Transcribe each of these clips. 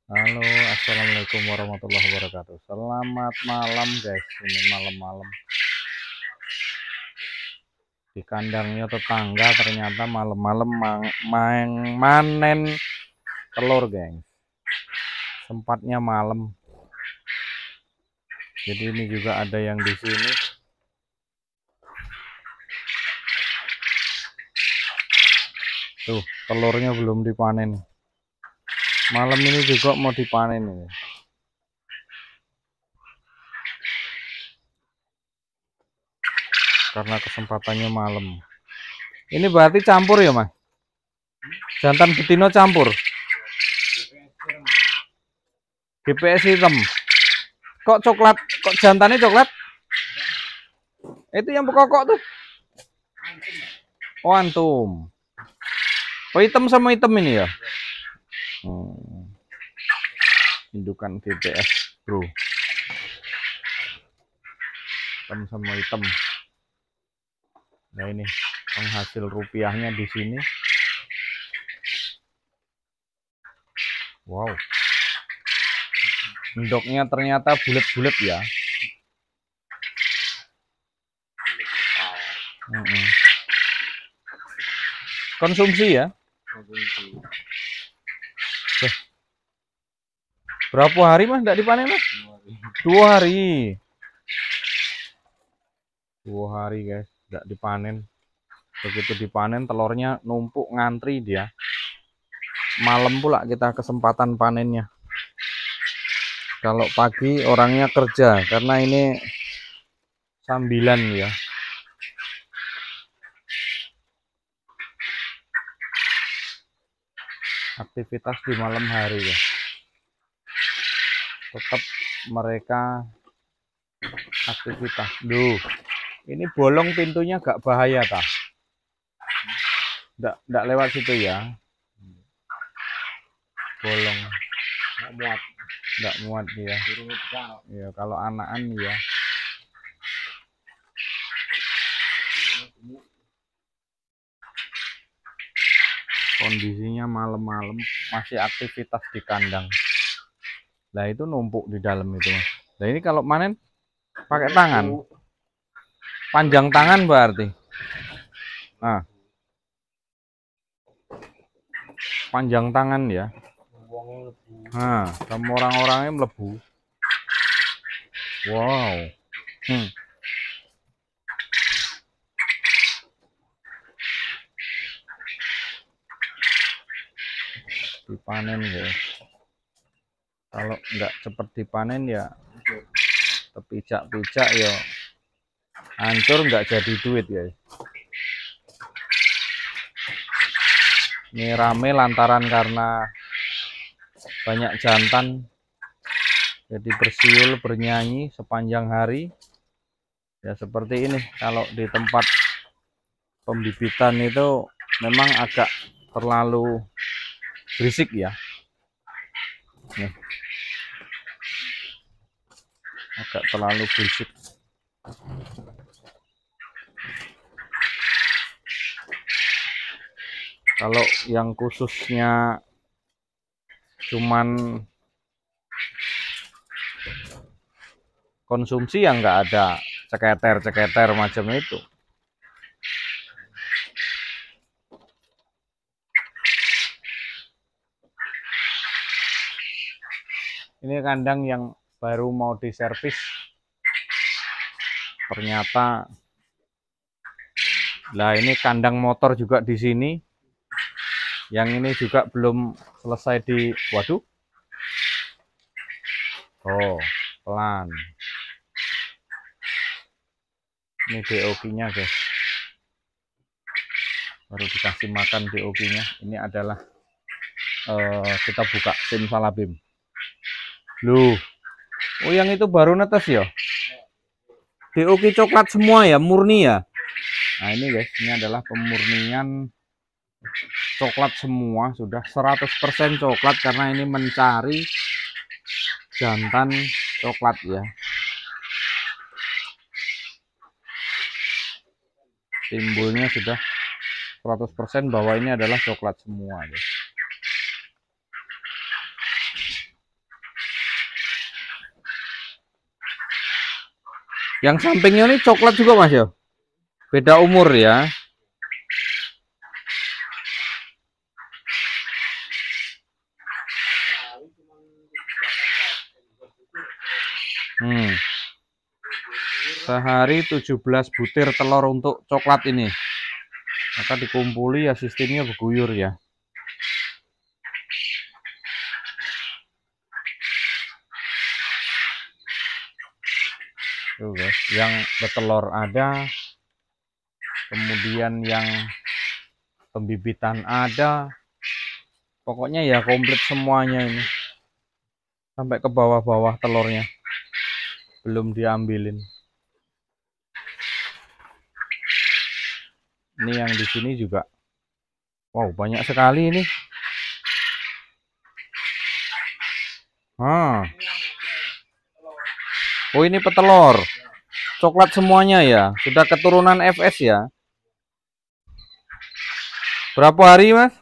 Halo, assalamualaikum warahmatullahi wabarakatuh. Selamat malam, guys. Ini malam-malam di kandangnya tetangga. Ternyata malam-malam manen telur, guys. Sempatnya malam. Jadi ini juga ada yang di sini. Tuh, telurnya belum dipanen. Malam ini juga mau dipanen ini. Karena kesempatannya malam. Ini berarti campur ya, Mas? Jantan betina campur. GPS hitam. Kok coklat? Kok jantannya coklat? Itu yang pekokok tuh. Oh, antum. Oh, hitam sama hitam ini ya? Indukan GPS, bro. Hitam sama hitam. Nah, ini penghasil rupiahnya di sini. Wow. Endoknya ternyata bulat-bulat ya. Konsumsi ya. Berapa hari mas tidak dipanen mas? 2 hari. 2 hari guys, tidak dipanen. Begitu dipanen telurnya numpuk ngantri dia. Malam pula kita kesempatan panennya. Kalau pagi orangnya kerja karena ini sambilan ya. Aktivitas di malam hari ya. Tetap mereka aktivitas. Duh, ini bolong pintunya gak bahaya tah? Nggak lewat situ ya. Bolong. Nggak muat dia. Ya kalau anakan ya. Kondisinya malam-malam masih aktivitas di kandang. Nah itu numpuk di dalam itu mas. Nah ini kalau manen pakai tangan, panjang tangan berarti. Nah, panjang tangan ya. Nah, sama orang-orangnya melebu. Wow. Dipanen guys. Kalau nggak cepet dipanen ya kepijak-pijak ya hancur, nggak jadi duit guys. Ini rame lantaran karena banyak jantan jadi bersiul bernyanyi sepanjang hari ya. Seperti ini kalau di tempat pembibitan itu memang agak terlalu berisik ya. Nih. Agak terlalu berisik. Kalau yang khususnya cuman konsumsi yang nggak ada ceketer-ceketer macam itu. Ini kandang yang baru mau diservis. Ternyata lah ini kandang motor juga di sini. Yang ini juga belum selesai di waduh. Oh, pelan. Ini DOQ-nya guys. Baru dikasih makan DOQ-nya. Ini adalah kita buka simsalabim. Loh. Oh yang itu baru netes ya. DOQ coklat semua ya, murni ya. Nah ini guys, ini adalah pemurnian coklat semua, sudah 100% coklat karena ini mencari jantan coklat ya. Timbulnya sudah 100% bahwa ini adalah coklat semua guys. Yang sampingnya ini coklat juga Mas ya? Beda umur ya. Sehari 17 butir telur untuk coklat ini. Maka dikumpuli ya, sistemnya berguyur ya. Tuh guys, yang betelor ada, kemudian yang pembibitan ada, pokoknya ya komplit semuanya ini, sampai ke bawah-bawah telurnya belum diambilin. Ini yang di sini juga, wow banyak sekali ini. Oh ini petelur, coklat semuanya ya, sudah keturunan FS ya. Berapa hari Mas?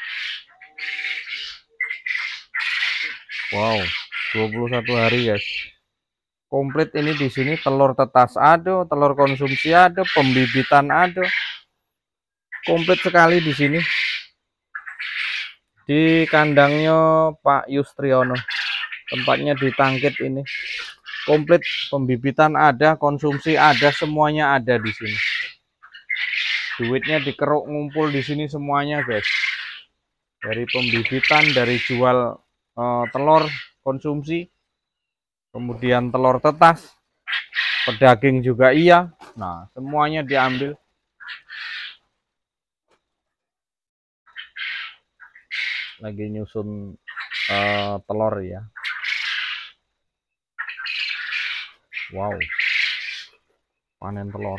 Wow, 21 hari guys. Komplit ini di sini, telur tetas ada, telur konsumsi ada, pembibitan ada. Komplit sekali di sini. Di kandangnya Pak Yustriono. Tempatnya di Tangkit ini. Komplit, pembibitan ada, konsumsi ada, semuanya ada di sini. Duitnya dikeruk ngumpul di sini semuanya guys. Dari pembibitan, dari jual telur konsumsi, kemudian telur tetas, pedaging juga iya. Nah, semuanya diambil. Lagi nyusun telur ya. Wow, panen telur.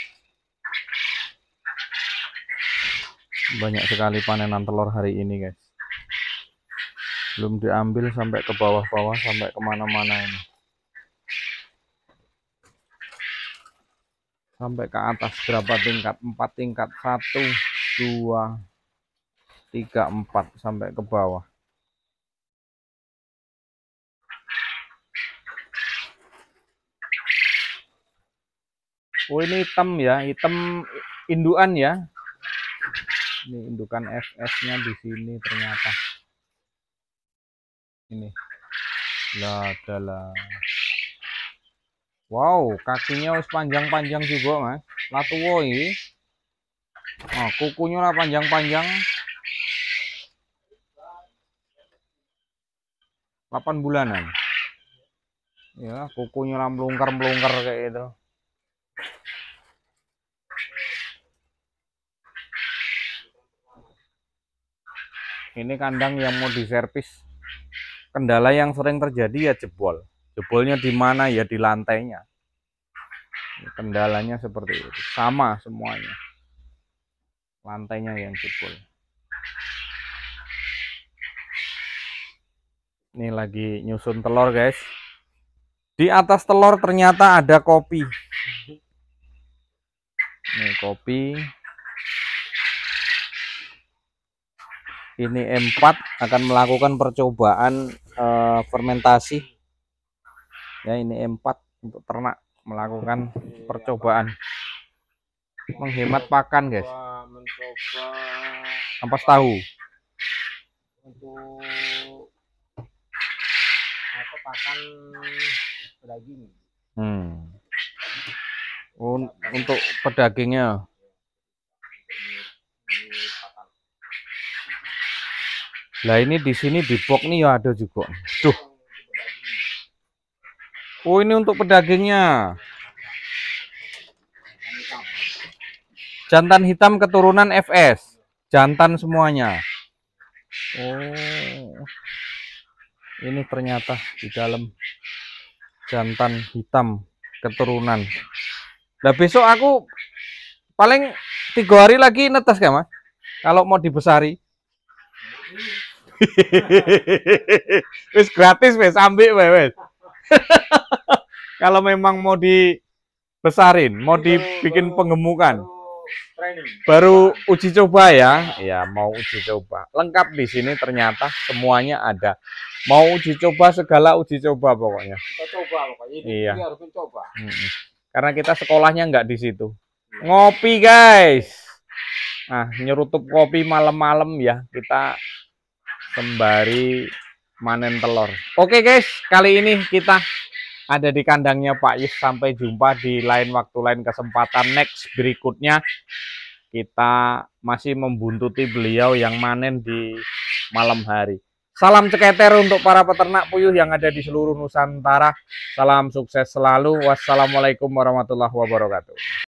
Banyak sekali panenan telur hari ini guys. Belum diambil sampai ke bawah-bawah, sampai kemana-mana ini. Sampai ke atas berapa tingkat? 4 tingkat. 1, 2, 3, 4 sampai ke bawah. Oh ini hitam ya, hitam indukan ya. Ini indukan FS-nya di sini ternyata. Ini. Lah, adalah. Wow, kakinya harus panjang-panjang juga, Mas. Latuwo ini. Oh, kukunya lah panjang-panjang. 8 bulanan. Ya, kukunya lah melungker-melungker kayak gitu. Ini kandang yang mau diservis. Kendala yang sering terjadi ya jebol. Jebolnya di mana ya, di lantainya. Kendalanya seperti itu. Sama semuanya. Lantainya yang jebol. Ini lagi nyusun telur guys. Di atas telur ternyata ada kopi. Ini kopi. Ini M4 akan melakukan percobaan fermentasi. Ya, ini M4 untuk ternak melakukan percobaan. Menghemat pakan, guys. Mencoba ampas tahu. Untuk pakan pedaging. Untuk pedagingnya. Lah ini di sini di box nih ya ada juga. Tuh. Oh ini untuk pedagingnya. Jantan hitam keturunan FS. Jantan semuanya. Oh. Ini ternyata di dalam jantan hitam keturunan. Nah besok aku paling 3 hari lagi netes ya Mas. Kalau mau dibesari. Wis gratis wis, ambil wis. Kalau memang mau dibesarin, mau dibikin penggemukan, baru uji coba ya. Ya mau uji coba. Lengkap di sini ternyata semuanya ada. Mau uji coba segala uji coba pokoknya. Kita coba pokoknya. Iya. Harus mencoba. karena kita sekolahnya nggak di situ. Ngopi guys. Nah, nyerutup kopi malam-malam ya, kita sembari manen telur. Oke guys, kali ini kita ada di kandangnya Pak Yus. Sampai jumpa di lain waktu, lain kesempatan. Next berikutnya kita masih membuntuti beliau yang manen di malam hari. Salam ceketer untuk para peternak puyuh yang ada di seluruh Nusantara. Salam sukses selalu. Wassalamualaikum warahmatullahi wabarakatuh.